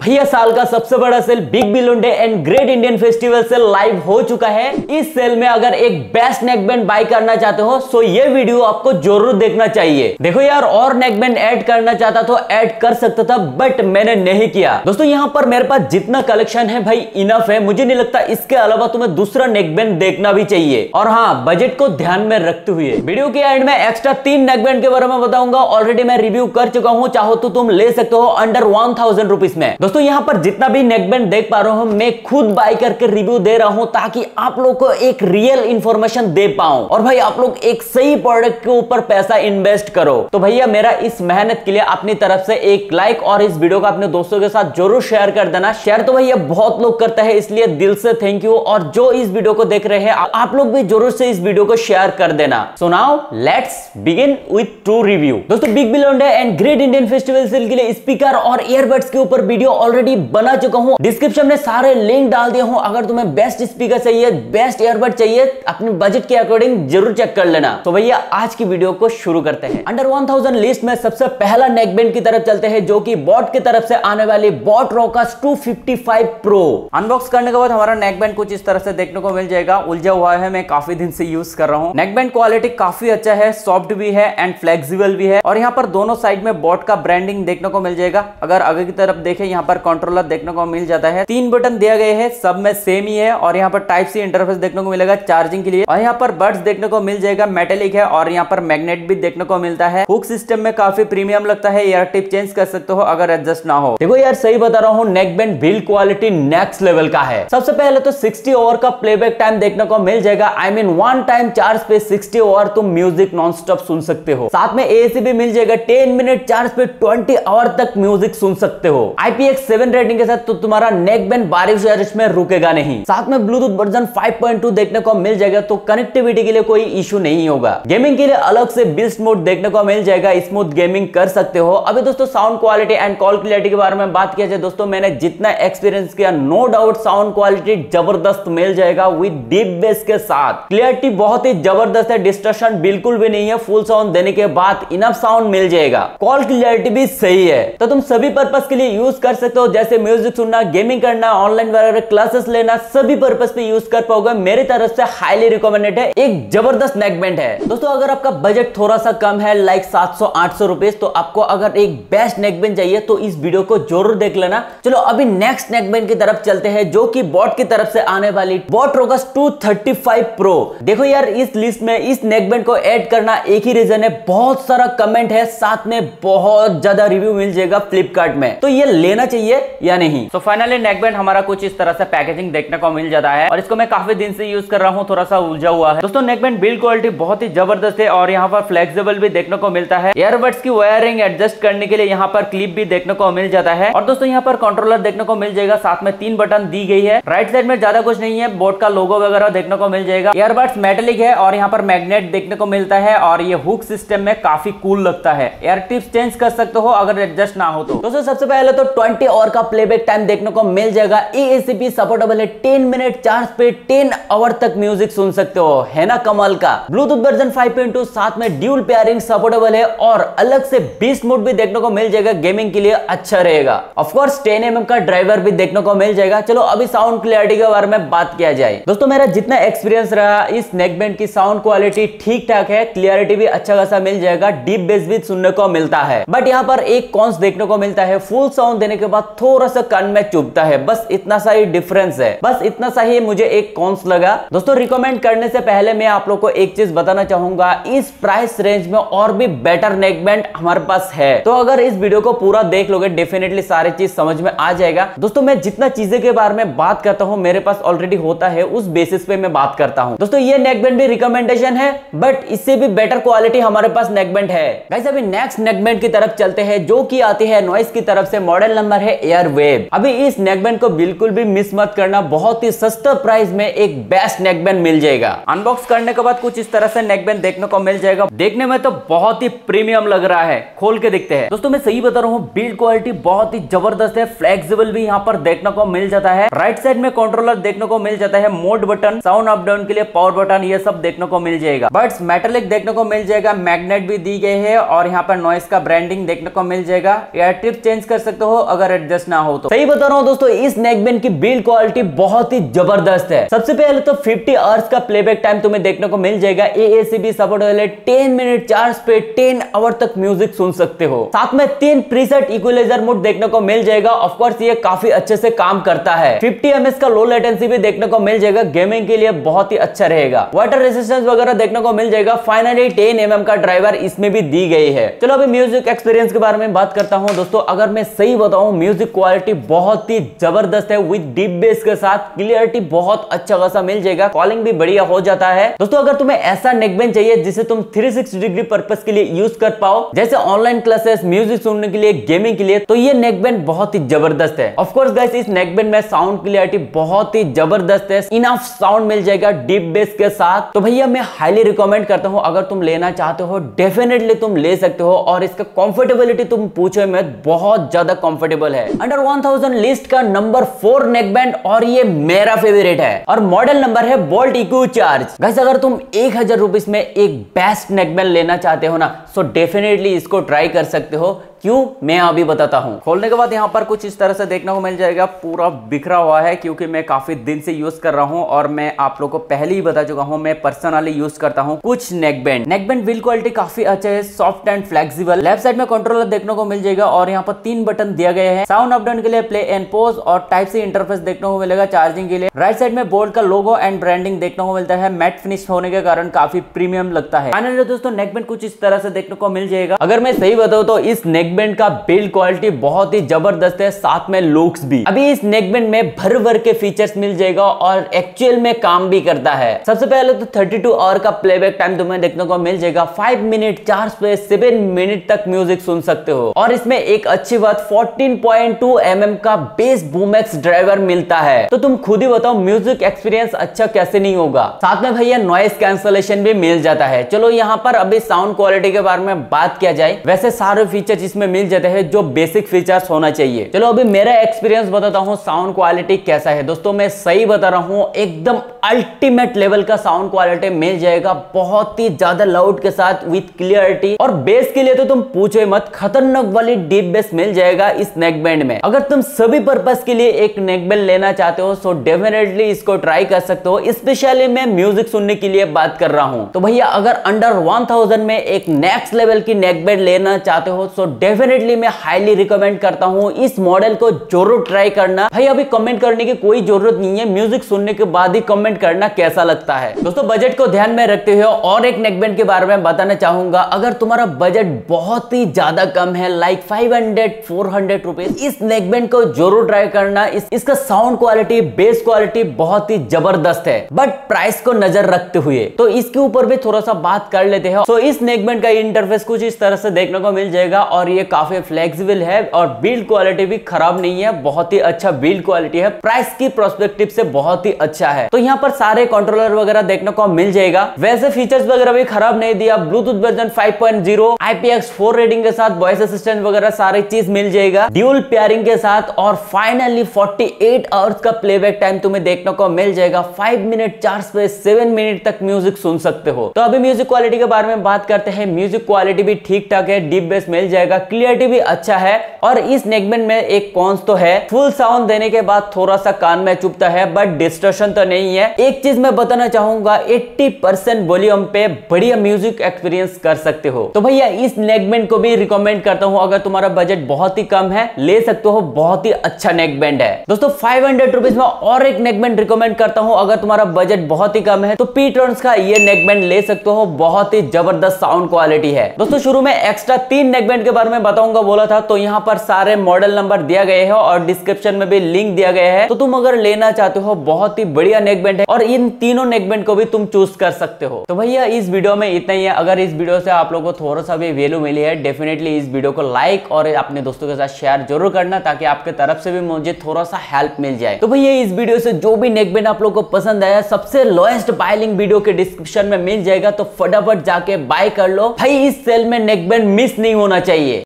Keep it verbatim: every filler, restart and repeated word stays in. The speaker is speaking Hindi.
भैया साल का सबसे बड़ा sale big billion day and great Indian festival sale live हो चुका है। इस सेल में अगर एक बेस्ट नेकबैंड बाय करना चाहते हो तो ये वीडियो आपको जरूर देखना चाहिए। देखो यार, और नेकबैंड ऐड करना चाहता तो ऐड कर सकता था, बट मैंने नहीं किया। दोस्तों यहाँ पर मेरे पास जितना कलेक्शन है भाई इनफ है, मुझे नहीं लगता इसके अलावा तुम्हें दूसरा नेकबैंड देखना भी चाहिए। और हाँ, बजट को ध्यान में रखते हुए वीडियो के एंड में एक्स्ट्रा तीन नेकबैंड के बारे में बताऊंगा। ऑलरेडी मैं रिव्यू कर चुका हूँ, चाहो तो तुम ले सकते हो अंडर वन थाउजेंड रुपीज में। दोस्तों यहाँ पर जितना भी नेकबैंड देख पा रहा हूं मैं खुद बाय करके रिव्यू दे रहा हूं, ताकि आप लोग को एक रियल इंफॉर्मेशन दे पाऊं और भाई आप लोग एक सही प्रोडक्ट के ऊपर पैसा इन्वेस्ट करो। तो भैया मेरा इस मेहनत के लिए अपनी तरफ से एक लाइक और इस वीडियो को अपने दोस्तों के साथ जरूर शेयर कर देना। शेयर तो भैया बहुत लोग करते हैं, इसलिए दिल से थैंक यू। और जो इस वीडियो को देख रहे हैं आप लोग भी जरूर से इस वीडियो को शेयर कर देना। So now let's begin with true review. दोस्तों big billion day and great Indian festival sale के लिए स्पीकर और ईयरबड्स के ऊपर वीडियो ऑलरेडी बना चुका हूं। डिस्क्रिप्शन में सारे लिंक डाल दिया हूं। अगर तुम्हें बेस्ट स्पीकर चाहिए, बेस्ट ईयरबड चाहिए, अपने बजट के अकॉर्डिंग जरूर चेक कर लेना। तो भैया आज की वीडियो को शुरू करते हैं। अंडर वन थाउजेंड लिस्ट में सबसे पहला नेकबैंड की तरफ चलते हैं, जो कि बॉट की तरफ से आने वाली boAt Rockerz two fifty five pro. Unbox करने के बाद हमारा नेकबैंड कुछ इस तरह से देखने को मिल जाएगा। उलझा हुआ है, मैं काफी दिन से यूज कर रहा हूं। नेकबैंड क्वालिटी काफी अच्छा है, सॉफ्ट भी है एंड फ्लेक्सिबल भी है। और यहाँ पर दोनों साइड में बॉट का ब्रांडिंग देखने को मिल जाएगा। अगर आगे की तरफ देखें, यहाँ पर कंट्रोलर देखने को मिल जाता है। तीन बटन दिया गया है, सब में सेम ही है। और यहाँ पर टाइप सी इंटरफेस देखने को मिलेगा चार्जिंग के लिए। और यहाँ पर बड्स देखने को मिल जाएगा, मेटेलिक है। और यहाँ पर मैग्नेट भी देखने को मिलता है। हुक सिस्टम में काफी प्रीमियम लगता है। ईयर टिप चेंज कर सकते हो अगर एडजस्ट ना हो। देखो यार, सही बता रहा हूँ, neckband build quality next level का है। सबसे पहले तो सिक्सटी ओवर का प्लेबैक टाइम देखने को मिल जाएगा। I mean one time charge पे सिक्सटी ओवर तुम म्यूजिक नॉन स्टॉप सुन सकते हो। साथ में एसी भी मिल जाएगा। टेन मिनट चार्ज पे ट्वेंटी आवर तक म्यूजिक सुन सकते हो। I P X seven rating के साथ तो तुम्हारा नेकबैंड बारिश बारिश में रुकेगा नहीं। साथ में Bluetooth version five point two देखने को मिल जाएगा, तो कनेक्टिविटी के लिए कोई इशू नहीं होगा। गेमिंग के लिए अलग से बिस्ट मोड देखने को मिल जाएगा, स्मूथ गेमिंग कर सकते हो। अभी दोस्तों sound quality and call clarity के बारे में बात किया जाए, दोस्तों मैंने जितना एक्सपीरियंस किया, नो डाउट साउंड क्वालिटी जबरदस्त मिल जाएगा विद डीप बेस के साथ। क्लियरिटी बहुत ही जबरदस्त है, डिस्टॉर्शन बिल्कुल भी नहीं है। फुल साउंड देने के बाद इनफ साउंड मिल जाएगा। कॉल क्लियरिटी भी सही है, तो तुम सभी पर्पस के लिए यूज कर सकते हो, जैसे म्यूजिक सुनना, गेमिंग करना, ऑनलाइन वगैरह क्लासेस लेना, सभी पर्पस पे यूज कर पाओगे। मेरी तरफ से हाईली रिकमेंडेड है, एक जबरदस्त नेकबैंड है। दोस्तों अगर आपका बजट थोड़ा सा कम है, लाइक सात सौ आठ सौ रुपए, तो आपको अगर एक बेस्ट नेकबैंड चाहिए तो इस वीडियो को जरूर देख लेना। चलो अभी नेक्स्ट नेकबैंड की तरफ चलते हैं, जो कि बॉट की तरफ से आने वाली boAt Rockerz two thirty five pro. देखो यार, इस लिस्ट में इस नेकबैंड को ऐड करना एक ही रीजन है, बहुत सारा कमेंट है, साथ में बहुत ज्यादा रिव्यू मिल जाएगा फ्लिपकार्ट में, तो ये लेना चाहिए या नहीं। तो फाइनली नेकबैंड हमारा कुछ इस तरह से पैकेजिंग देखने को मिल जाता है। और इसको मैं काफी दिन से यूज कर रहा हूँ, थोड़ा सा उलझा हुआ है। दोस्तों नेकबैंड बिल्ड क्वालिटी बहुत ही जबरदस्त है और यहाँ पर फ्लेक्सिबल भी देखने को मिलता है। ईयरबड्स की वायरिंग एडजस्ट करने के लिए यहाँ पर क्लिप भी देखने को मिल जाता है। और दोस्तों यहाँ पर कंट्रोलर देखने को मिल जाएगा, साथ में तीन बटन दी गई है। राइट साइड में ज्यादा कुछ नहीं है, बोर्ड का लोगो वगैरह देखने को मिल जाएगा। ईयरबड्स मेटेलिक है और यहाँ पर मैग्नेट देखने को मिलता है। और ये हुक सिस्टम में काफी कूल लगता है। एयर टिप्स चेंज कर सकते हो अगर एडजस्ट ना हो तो। दोस्तों सबसे पहले तो ट्वेंटी आवर का प्लेबैक टाइम देखने को मिल जाएगा। A A C P supportable है, टेन मिनट चार्ज पे टेन आवर तक म्यूजिक सुन सकते हो, है ना कमाल का। Bluetooth version five point two, साथ में ड्यूल पेयरिंग सपोर्टेबल है। और अलग से बीस्ट मोड भी देखने को मिल जाएगा, गेमिंग के लिए अच्छा रहेगा। Of course ten M M का ड्राइवर भी देखने को मिल जाएगा। चलो अभी साउंड क्लियरिटी के बारे में बात किया जाए। दोस्तों मेरा जितना एक्सपीरियंस रहा, इस नेकबैंड की साउंड क्वालिटी ठीक ठाक है, क्लियरिटी भी अच्छा खासा मिल जाएगा, डीप बेस भी सुनने को मिलता है। बट यहाँ पर एक कॉन्स देखने को मिलता है, फुल साउंड देने के बाद थोड़ा सा कान में चुभता है, बस इतना सा ही डिफरेंस है। बस इतना सा ही मुझे एक कॉन्स लगा। दोस्तों रिकमेंड करने से पहले मैं आप लोग को एक चीज बताना चाहूंगा, इस प्राइस रेंज में और भी बेटर नेकबैंड हमारे पास है। तो अगर इस वीडियो को पूरा देख लोगे, डेफिनेटली सारी चीज समझ में आ जाएगा। दोस्तों मैं जितना चीजें के बारे में बात करता हूँ, मेरे पास ऑलरेडी होता है, उस बेसिस पे मैं बात करता हूँ। दोस्तों ये नेकबैंड भी रिकमेंडेशन है, बट इससे भी बेटर क्वालिटी हमारे पास नेकबैंड है। गाइस अभी नेक्स्ट नेकबैंड की तरफ चलते हैं, जो की आती है नॉइस की तरफ से। मॉडल नंबर है एयरवेव। अभी इस नेकबैंड को बिल्कुल भी मिस मत करना, बहुत ही सस्ता प्राइस में एक बेस्ट नेकबैंड मिल जाएगा। अनबॉक्स करने के बाद कुछ इस तरह से नेकबैंड देखने को मिल जाएगा। देखने में तो बहुत ही प्रीमियम लग रहा है, खोल के देखते हैं। दोस्तों मैं सही बता रहा हूँ, बिल्ड क्वालिटी बहुत ही जबरदस्त है, फ्लेक्सिबल भी यहाँ पर देखने को मिल जाता है। राइट साइड में कंट्रोलर देखने को मिल जाता है, mode button, sound up down के लिए पावर बटन, ये सब देखने को मिल जाएगा। बट्स मेटेलिक देखने को मिल जाएगा, मैग्नेट भी दी गई है। और यहाँ पर नॉइस का ब्रांडिंग देखने को मिल जाएगा। एयर टिप चेंज कर सकते हो अगर एडजस्ट ना हो तो। सही बता रहा हूँ दोस्तों, इस नेकबैंड की बिल्ड क्वालिटी बहुत ही जबरदस्त है। सबसे पहले तो फिफ्टी आवर्स का प्लेबैक टाइम तुम्हें देखने को मिल जाएगा। A A C B support वाले टेन मिनट चार्ज पे टेन आवर तक म्यूजिक सुन सकते हो। साथ में तीन प्रीसेट इक्वलाइजर मोड देखने को मिल जाएगा। ऑफ कोर्स ये काफी अच्छे से काम करता है। फिफ्टी एम एच का लो लेटेंसी भी देखने को मिल जाएगा, गेमिंग के लिए बहुत ही अच्छा रहेगा। वाटर रेजिस्टेंस वगैरह देखने को मिल जाएगा। फाइनली टेन एम एम का ड्राइवर इसमें भी दी गई है। चलो अभी म्यूजिक एक्सपीरियंस के बारे में बात करता हूं दोस्तों। अगर मैं सही बताऊं, म्यूजिक क्वालिटी बहुत ही जबरदस्त है। विद डीप बेस के साथ क्लियरिटी बहुत अच्छा खासा मिल जाएगा। कॉलिंग भी बढ़िया हो जाता है। दोस्तों अगर तुम्हें ऐसा नेकबैंड चाहिए जिसे तुम थ्री सिक्सटी डिग्री पर्पस के लिए यूज कर पाओ, जैसे ऑनलाइन क्लासेस, म्यूजिक सुनने के लिए, गेमिंग के लिए, तो ये नेकबैंड बहुत ही जबरदस्त है। ऑफ कोर्स गाइस, इस नेकबैंड में साउंड क्लियरिटी बहुत ही जबरदस्त है। इनफ साउंड मिल जाएगा डीप बेस के साथ। तो भैया मैं हाईली रिकमेंड करता हूं, अगर तुम लेना चाहते हो डेफिनेटली तुम ले सकते हो। और इसका कंफर्टेबिलिटी तुम पूछो मत, बहुत ज्यादा कंफर्टेबल है। अंडर वन थाउज़ेंड लिस्ट का नंबर फोर नेकबैंड और ये मेरा फेवरेट है। और मॉडल नंबर है बोल्ट इको चार्ज। गाइस अगर तुम एक हजार रुपीस में एक बेस्ट नेकबैंड लेना चाहते हो ना, सो डेफिनेटली इसको ट्राई कर सकते हो। क्यों, मैं अभी बताता हूं। खोलने के बाद यहाँ पर कुछ इस तरह से देखने को मिल जाएगा। पूरा बिखरा हुआ है क्योंकि मैं काफी दिन से यूज कर रहा हूं और मैं आप लोगों को पहले ही बता चुका हूं, मैं पर्सनली यूज करता हूं कुछ नेकबैंड। नेकबैंड बिल्ड क्वालिटी काफी अच्छा है, soft and flexible. Left side में कंट्रोलर देखने को मिल जाएगा और यहाँ पर तीन बटन दिया गया है। साउंड अप डाउन के लिए, प्ले एंड पॉज और टाइप सी इंटरफेस देखने को मिलेगा चार्जिंग के लिए। राइट साइड में बोल्ट का लोगो एंड ब्रांडिंग देखने को मिलता है। मैट फिनिश होने के कारण काफी प्रीमियम लगता है। फाइनली दोस्तों नेकबैंड कुछ इस तरह से देखने को मिल जाएगा। अगर मैं सही बताऊं तो इस नेकबैंड का बिल्ड क्वालिटी बहुत ही जबरदस्त है, साथ में लुक्स भी। अभी इस नेकबैंड में भर भर के फीचर्स मिल जाएगा और एक्चुअल में काम भी करता है। सबसे पहले तो थर्टी टू आवर का प्लेबैक टाइम तुम्हें देखने को मिल जाएगा। फाइव मिनट चार्ज पे सेवन मिनट तक म्यूजिक सुन सकते हो। और इसमें एक अच्छी बात, fourteen point two M M का बेस बूमेक्स ड्राइवर मिलता है। तो तुम खुद ही बताओ म्यूजिक एक्सपीरियंस अच्छा कैसे नहीं होगा। साथ में भैया नॉइस कैंसलेशन भी मिल जाता है। चलो यहाँ पर अभी साउंड क्वालिटी के बारे में बात किया जाए, वैसे सारे फीचर्स इसमें मिल जाते हैं जो बेसिक फीचर्स होना चाहिए। चलो अभी मेरा एक्सपीरियंस बताता हूँ साउंड क्वालिटी कैसा है। दोस्तों मैं सही बता रहा हूँ, एकदम अल्टीमेट लेवल का साउंड क्वालिटी मिल जाएगा, बहुत ही ज्यादा लाउड के साथ विद क्लियरिटी। और बेस के लिए तो तुम पूछो मत, खतरनाक वाली डीप बेस मिल जाएगा इस नेकबैंड में। अगर तुम सभी पर्पस के लिए एक नेकबैंड लेना चाहते हो सो डेफिनेटली इसको ट्राई कर सकते हो। स्पेशली मैं म्यूजिक सुनने के लिए बात कर रहा हूँ। तो भैया अगर अंडर वन थाउज़ेंड में एक नेक्स्ट लेवल की नेकबैंड लेना चाहते हो सो डेफिनेटली मैं हाईली रिकमेंड करता हूं इस मॉडल को जरूर ट्राई करना। भाई अभी कमेंट करने की कोई जरूरत नहीं है, म्यूजिक सुनने के बाद ही कमेंट करना कैसा लगता है। दोस्तों बजट को ध्यान में रखते हुए और एक नेकबैंड के बारे में बताना चाहूंगा। अगर तुम्हारा बजट बहुत ही ज्यादा कम है, like five hundred four hundred rupees, इस नेकबैंड को जरूर ट्राई करना। इस, इसका साउंड क्वालिटी, बेस क्वालिटी बहुत ही जबरदस्त है, बट प्राइस को नजर रखते हुए तो इसके ऊपर भी थोड़ा सा बात कर लेते हैं। तो इस नेकबैंड का इंटरफेस कुछ इस तरह से देखने को मिल जाएगा और ये काफी फ्लेक्सिबल है और बिल्ड क्वालिटी भी खराब नहीं है, बहुत ही अच्छा बिल्ड क्वालिटी है। प्राइस की प्रोस्पेक्टिव से बहुत ही अच्छा है। तो यहाँ पर सारे कंट्रोलर वगैरह देखने को मिल जाएगा। वैसे फीचर्स वगैरह भी खराब नहीं दिया। Bluetooth version five point zero, I P X four rating के साथ वॉइस असिस्टेंट वगैरह सारी चीज मिल जाएगा, ड्यूल पेयरिंग के साथ। और फाइनली फोर्टी एट आवर्स का प्लेबैक टाइम तुम्हें देखने को मिल जाएगा। फाइव मिनट चार्ज पे सेवन मिनट तक म्यूजिक सुन सकते हो। तो अभी म्यूजिक क्वालिटी के बारे में बात करते हैं। म्यूजिक क्वालिटी भी ठीक ठाक है, डीप बेस मिल जाएगा, क्लियरिटी भी अच्छा है। और इस नेकबैंड में एक कॉन्स तो है, फुल साउंड देने के बाद थोड़ा सा कान में चुभता है, बट डिस्टॉर्शन तो नहीं है। एक चीज मैं बताना चाहूंगा, अस्सी परसेंट वॉल्यूम पे बढ़िया म्यूजिक एक्सपीरियंस कर सकते हो। तो भैया इस नेकबैंड को भी रिकमेंड करता हूं। अगर तुम्हारा बजट बहुत ही कम है, ले सकते हो, बहुत ही अच्छा नेकबैंड है। दोस्तों फाइव हंड्रेड रुपीज में और एक नेकबैंड रिकमेंड करता हूं। अगर तुम्हारा बजट बहुत ही कम है तो पीटर्न्स का ये नेकबैंड ले सकते हो, बहुत ही जबरदस्त साउंड क्वालिटी है। दोस्तों शुरू में एक्स्ट्रा तीन नेकबैंड के बारे में बताऊंगा बोला था, तो यहाँ पर सारे मॉडल नंबर दिया गए हैं और डिस्क्रिप्शन में भी लिंक दिया गया है। तो तुम अगर लेना चाहते हो, बहुत ही बढ़िया नेकबैंड है और इन तीनों नेकबैंड को भी तुम चूज कर सकते हो। तो भैया इस वीडियो में इतना ही है। अगर इस वीडियो से आप लोगों को थोड़ा सा भी वैल्यू मिली है, डेफिनेटली इस वीडियो को लाइक और अपने दोस्तों के साथ शेयर जरूर करना, ताकि आपके तरफ से भी मुझे थोड़ा सा हेल्प मिल जाए। तो भैया इस वीडियो से जो भी नेकबैंड आप लोगों को पसंद आया, सबसे लोएस्ट बाय लिंक वीडियो के डिस्क्रिप्शन में मिल जाएगा, तो फटाफट जाके बाय कर लो भाई। इस सेल में नेकबैंड मिस नहीं होना चाहिए।